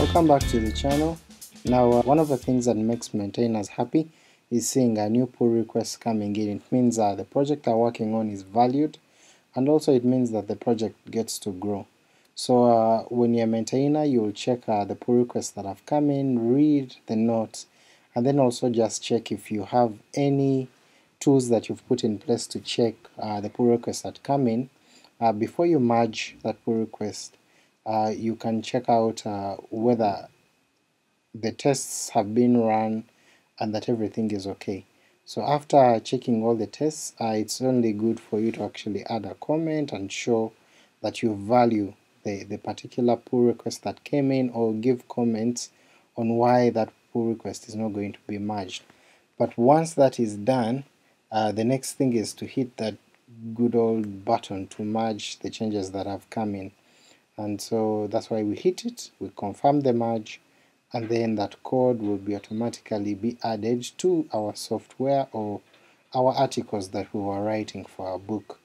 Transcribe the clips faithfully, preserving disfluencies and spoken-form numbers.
Welcome back to the channel. Now uh, one of the things that makes maintainers happy is seeing a new pull request coming in. It means uh, the project they're working on is valued, and also it means that the project gets to grow. So uh, when you're a maintainer, you'll check uh, the pull requests that have come in, read the notes, and then also just check if you have any tools that you've put in place to check uh, the pull requests that come in. Uh, before you merge that pull request, uh, you can check out uh, whether the tests have been run and that everything is okay. So after checking all the tests, uh, it's only good for you to actually add a comment and show that you value the, the particular pull request that came in, or give comments on why that pull request is not going to be merged. But once that is done, uh, the next thing is to hit that good old button to merge the changes that have come in. And so that's why we hit it, we confirm the merge, and then that code will be automatically be added to our software or our articles that we were writing for our book.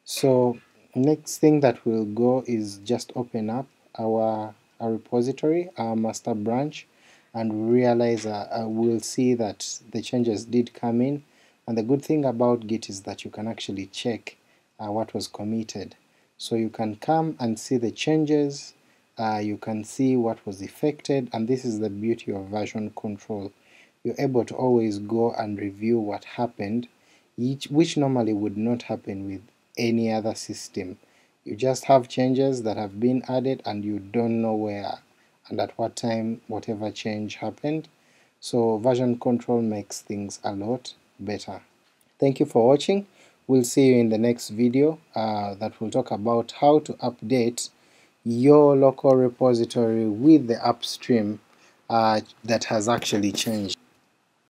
So next thing that we'll go is just open up our, our repository, our master branch, and realize uh, uh, we'll see that the changes did come in. And the good thing about Git is that you can actually check uh, what was committed. So you can come and see the changes, uh, you can see what was affected, and this is the beauty of version control. You're able to always go and review what happened, each, which normally would not happen with any other system. You just have changes that have been added and you don't know where and at what time whatever change happened. So version control makes things a lot better. Thank you for watching. We'll see you in the next video uh, that will talk about how to update your local repository with the upstream uh, that has actually changed.